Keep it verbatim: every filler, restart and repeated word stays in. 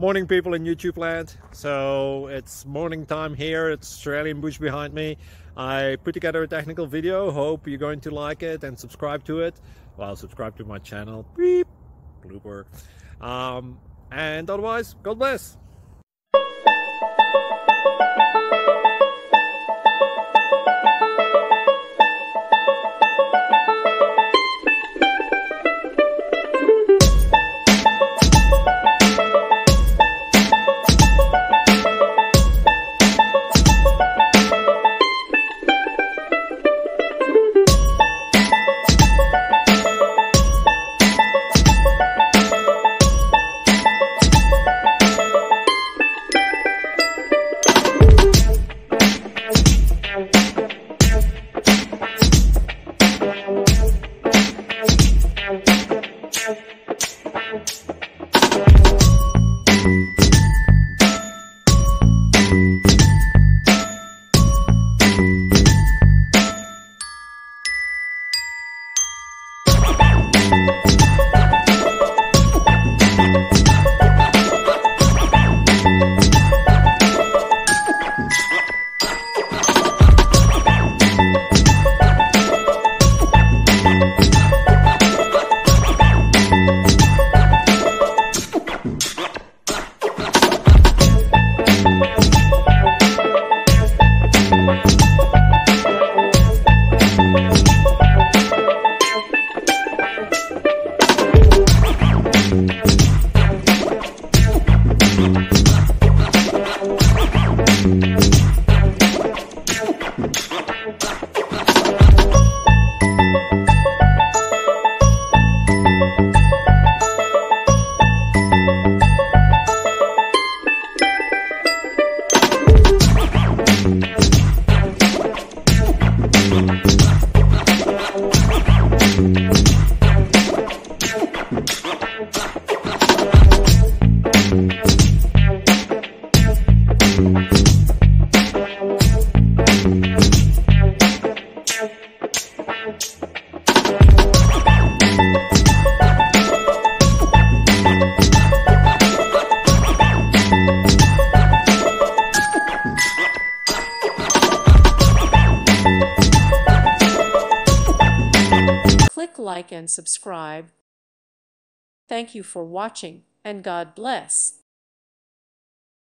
Morning, people in YouTube land. So it's morning time here. It's Australian bush behind me. I put together a technical video. Hope you're going to like it and subscribe to it. Well, subscribe to my channel. Beep. Blooper. Um, and otherwise, God bless. Click like and subscribe. Thank you for watching, and God bless.